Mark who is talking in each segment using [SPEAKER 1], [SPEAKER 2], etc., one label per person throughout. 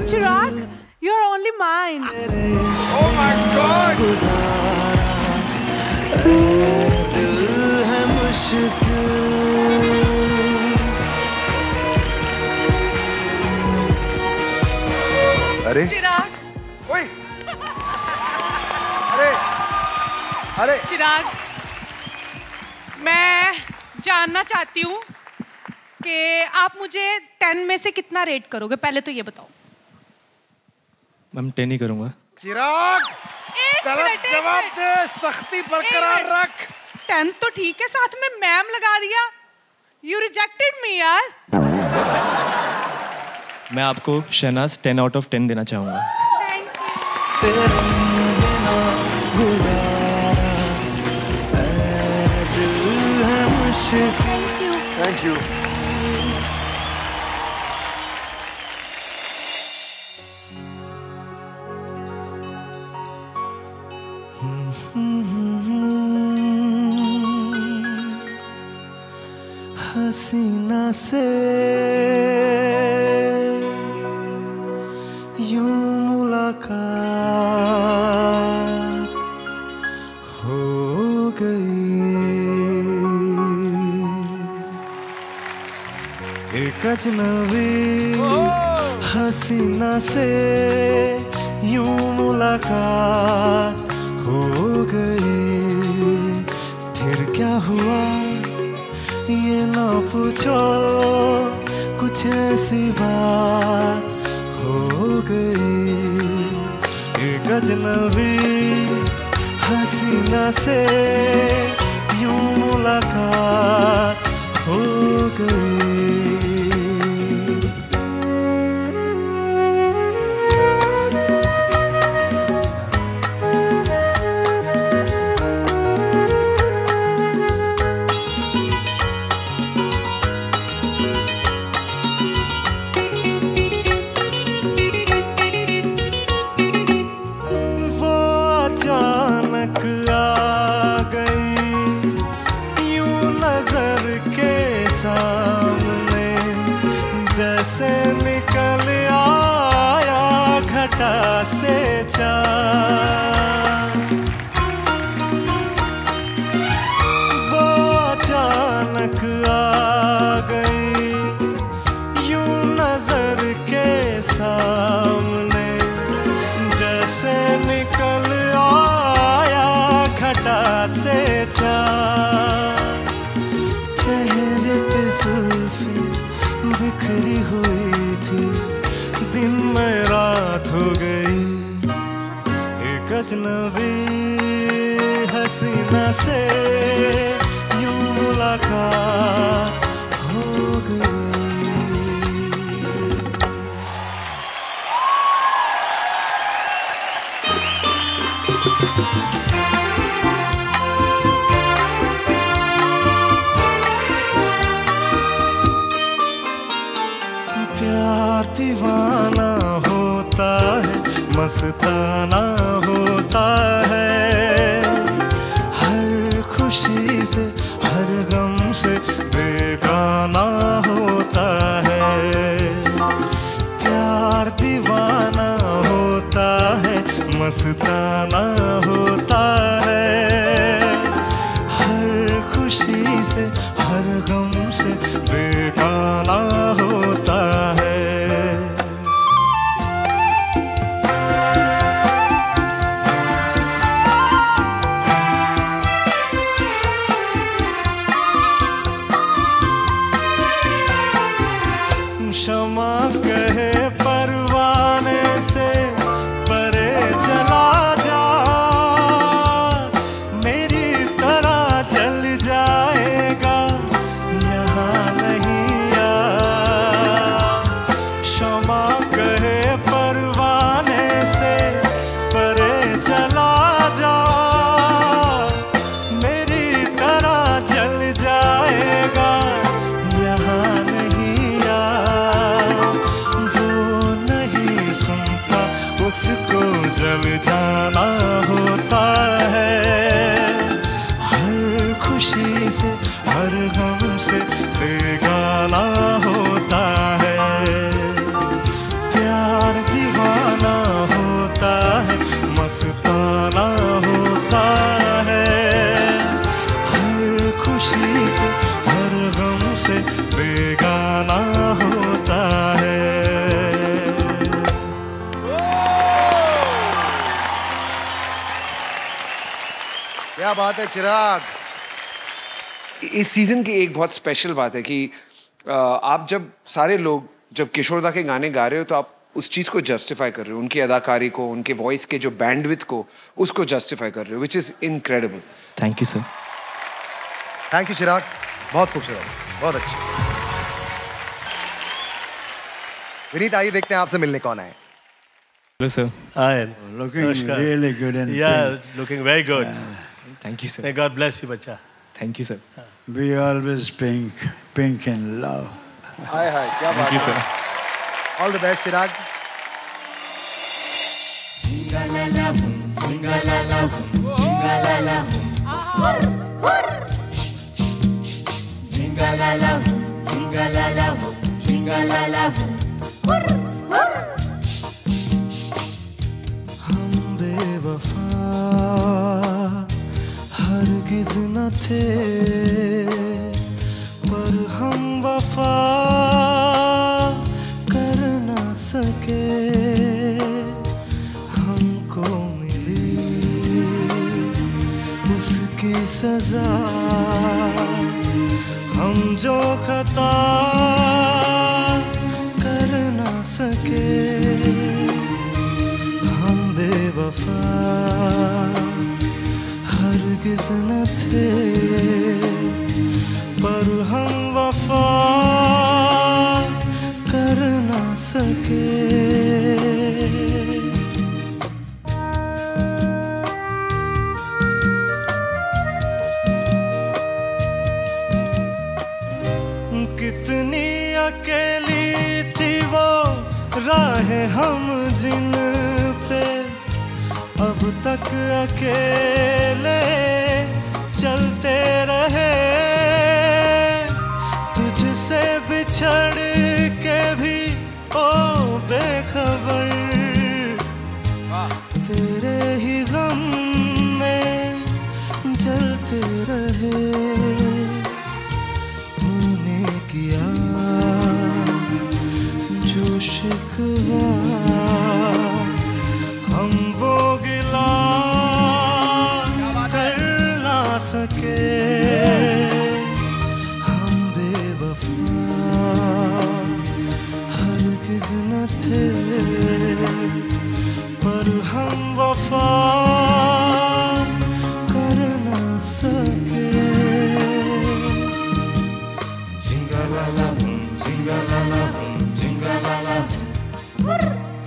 [SPEAKER 1] Chirag, you're only mine.
[SPEAKER 2] Oh my God!
[SPEAKER 3] अरे
[SPEAKER 1] चिराग,
[SPEAKER 3] ओए अरे अरे
[SPEAKER 1] चिराग, मैं जानना चाहती हूँ कि आप मुझे 10 में से कितना रेट करोगे, पहले तो ये बताओ।
[SPEAKER 4] मैम 10 ही करूँगा।
[SPEAKER 3] चिराग
[SPEAKER 1] एक
[SPEAKER 3] गलत
[SPEAKER 1] मिनट,
[SPEAKER 3] जवाब दे, सख्ती बरकरार रख।
[SPEAKER 1] 10 तो ठीक है, साथ में मैम लगा दिया। You rejected me यार।
[SPEAKER 4] मैं आपको शहनाज 10 आउट ऑफ 10 देना चाहूँगा।
[SPEAKER 3] Thank you.
[SPEAKER 4] हसीना से यूं मुलाकात हो गई, एक अजनबी हसीना से यूं मुलाकात हो गई। फिर क्या हुआ ये ना पूछो, कुछ ऐसी बात हो गई। एक अजनबी हसीना से यूं मुलाकात हो गई। अचानक आ गई यूं नजर के सामने, जैसे निकल आया घटा से चाँद। वो अचानक आ गई यूं नजर के सामने, जैसे निकल से चाँद। चेहरे पे जुल्फी बिखरी हुई थी, दिन में रात हो गई। एक अजनबी हसीना से यूं मुलाकात हो गई। प्यार दीवाना होता है, मस्ताना होता है, हर खुशी से हर गम से बेगाना होता है। प्यार दीवाना होता है, मस्ताना होता है, हर खुशी से हर गम से बेगाना होता है। क्षमा कहे परवाने से परे चला जा, मेरी तरह जल जाएगा यहाँ नहीं आ। क्षमा कहे परवाने से परे चला जा, मेरी तरह जल जाएगा यहाँ नहीं आ। वो नहीं सुनता, उसको जल जाना होता है, हर खुशी से हर गम से बेगाना होता है। प्यार
[SPEAKER 3] क्या बात है चिराग।
[SPEAKER 2] इस सीजन की एक बहुत स्पेशल बात है कि आप जब सारे लोग जब किशोरदा के गाने गा रहे हो तो आप उस चीज़ को जस्टिफाई कर रहे हो, उनकी अदाकारी को, उनके वॉइस के जो बैंडविड्थ को, उसको जस्टिफाई कर रहे हो, which is incredible.
[SPEAKER 5] Thank you sir.
[SPEAKER 3] Thank you Chirag, बहुत खूबसूरत, बहुत अच्छी। विनीत आइए देखते हैं आपसे मिलने कौन आए।
[SPEAKER 5] Hello sir.
[SPEAKER 6] Hi.
[SPEAKER 7] Looking really good and
[SPEAKER 6] Yeah, looking very good.
[SPEAKER 5] Thank you
[SPEAKER 6] May
[SPEAKER 5] sir.
[SPEAKER 6] God bless you, बच्चा.
[SPEAKER 5] Thank you sir.
[SPEAKER 7] pink. We always pink, pink in love.
[SPEAKER 3] हाय हाय, क्या बात
[SPEAKER 5] थैंक यू
[SPEAKER 3] है।
[SPEAKER 5] Sir.
[SPEAKER 3] All the best Chirag.
[SPEAKER 4] हम बेवफा हरगिज न थे, पर हम वफा कर न सके। हमको मिली उसकी सजा, हम जो खता कर न सके। हम बेवफा हरगिज न थे, पर हम वफा कर न सके। कितनी अकेली थी वो राहें हम जिन पे, अब तक अकेले चलते रहे। तुझसे बिछड़ के भी ओ बेखबर, तेरे ही गम में जलते रहे। तूने किया जो शिकवा, हम वो गिला कर ना सके। हम बेवफा हरगिज न थे, पर हम वफा कर ना सके। जिंगालाला बूम, जिंगालाला बूम, जिंगालाला boom.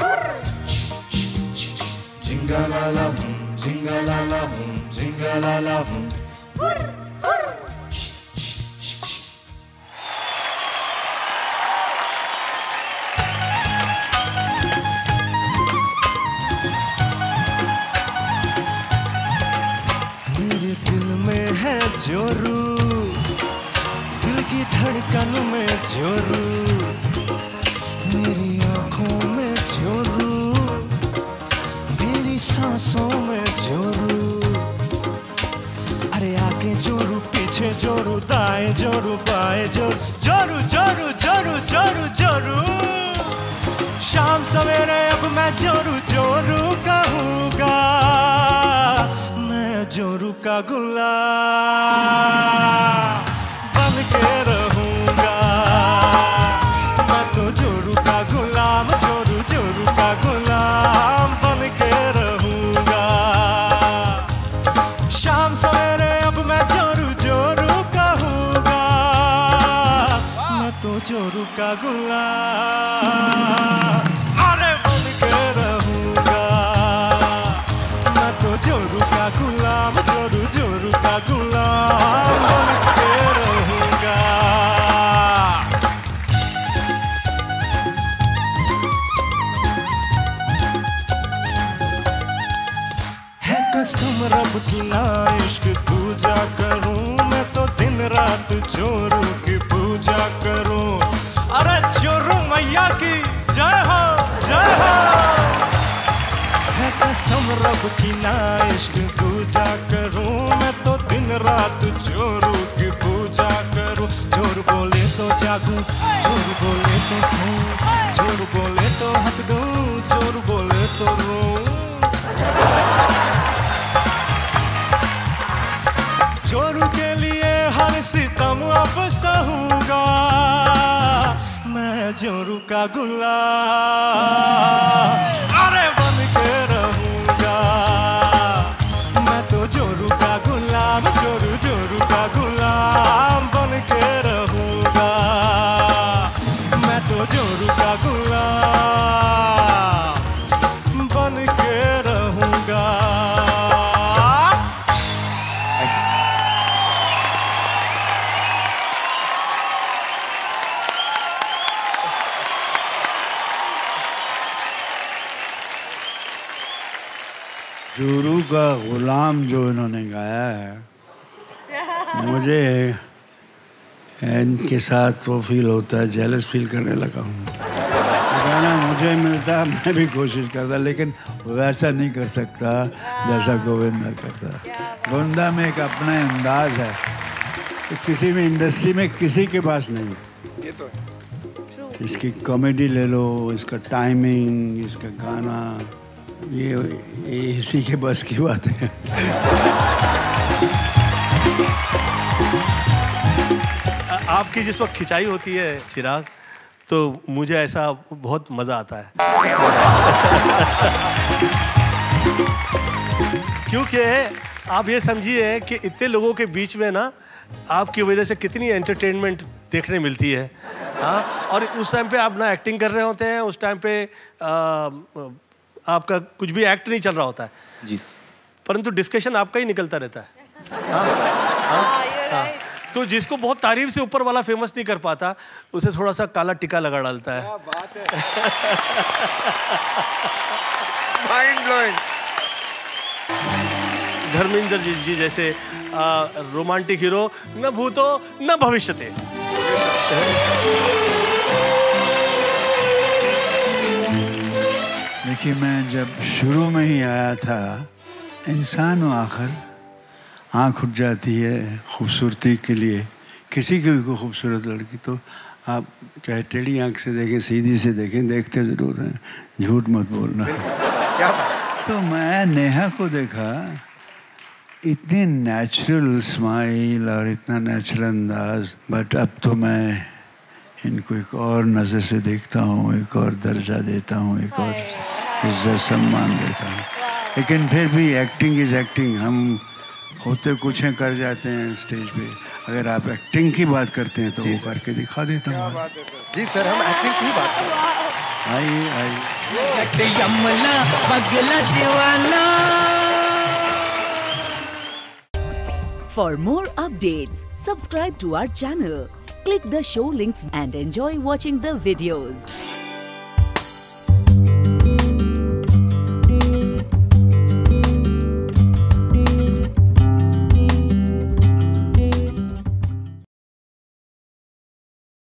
[SPEAKER 4] Jingalala boom, jingalala boom, jingalala boom. मेरे दिल में है जोरू, दिल की धड़कन में जोरू, मेरी आँखों में जोरू, सांसों में जोरू। अरे आगे जोरू, पीछे जोरू, दाएं जोरू, बाएं जोरू, जोरू जोरू जोरू जोरू जोरू। शाम सवेरे अब मैं जोरू जोरू कहूँगा, मैं जोरू का गुलाम बन के रहूँगा। मैं तो जोरू का गुलाम, जोरू जोरू का गुलाम बन के रहूँगा। शाम सवेरे अब मैं जोरू जोरू कहूँगा, मैं तो जोरू का गुलाम अरे बन के रहूँगा। मैं तो जोरू का गुलाम, जोरू जोरू का गुलाम बन के रहूँगा। कसम रब की ना इश्क पूजा करूं, मैं तो दिन रात जोरू की पूजा करूं। अरे जोरू मैया की जय हो, जय हो। है कसम रब की ना इश्क पूजा करूं, मैं तो दिन रात जोरू की पूजा करूं। जोर बोले तो जागूं, जोर बोले तो सोऊं, जोर बोले तो हंस दूं, जोर बोले तो रोऊं। मैं जोरू का गुलाम, अरे बन के रहूंगा। मैं तो जोरू का गुलाम, जोरू जोरू का गुलाम बन के रहूंगा। मैं तो जोरू का गुलाम बन के रहूंगा।
[SPEAKER 7] जोरू का गुलाम जो इन्होंने गाया है, मुझे इनके साथ वो फील होता है, जेलस फील करने लगा हूँ। गाना मुझे मिलता, मैं भी कोशिश करता, लेकिन वैसा नहीं कर सकता जैसा गोविंदा करता। गोविंदा में एक अपना अंदाज है कि किसी भी इंडस्ट्री में किसी के पास नहीं।
[SPEAKER 2] ये तो है।
[SPEAKER 7] इसकी कॉमेडी ले लो, इसका टाइमिंग, इसका गाना, ये इसी के बस की बात है।
[SPEAKER 6] आपकी जिस वक्त खिंचाई होती है चिराग, तो मुझे ऐसा बहुत मजा आता है। क्योंकि आप ये समझिए कि इतने लोगों के बीच में ना आपकी वजह से कितनी एंटरटेनमेंट देखने मिलती है। हाँ, और उस टाइम पे आप ना एक्टिंग कर रहे होते हैं, उस टाइम पे आपका कुछ भी एक्ट नहीं चल रहा होता है
[SPEAKER 5] जी,
[SPEAKER 6] परंतु डिस्कशन आपका ही निकलता रहता है। हाँ, हाँ, हाँ। तो जिसको बहुत तारीफ से ऊपर वाला फेमस नहीं कर पाता, उसे थोड़ा सा काला टिका लगा डालता है।
[SPEAKER 2] क्या बात है। Mind blowing.
[SPEAKER 6] धर्मेंद्र जी जैसे रोमांटिक हीरो, न भूतो न भविष्यते।
[SPEAKER 7] देखिए, मैं जब शुरू में ही आया था, इंसान आखिर आँख उठ जाती है खूबसूरती के लिए। किसी की भी कोई खूबसूरत लड़की तो आप चाहे टेढ़ी आँख से देखें, सीधी से देखें, देखते ज़रूर हैं, झूठ मत बोलना।
[SPEAKER 2] क्या बात।
[SPEAKER 7] तो मैं नेहा को देखा, इतनी नेचुरल स्माइल और इतना नेचुरल अंदाज, बट अब तो मैं इनको एक और नज़र से देखता हूँ, एक और दर्जा देता हूँ, एक और इज्जत सम्मान देता हूँ। लेकिन फिर भी एक्टिंग इज़ एक्टिंग। हम होते कुछ हैं, कर जाते हैं स्टेज पे। अगर आप एक्टिंग की बात करते हैं तो वो करके दिखा देता हूँ।
[SPEAKER 3] जी सर, हम एक्टिंग की बात कर रहे हैं।
[SPEAKER 7] आइए आइए।
[SPEAKER 8] For more updates, subscribe to our channel, click the show links and enjoy watching the videos.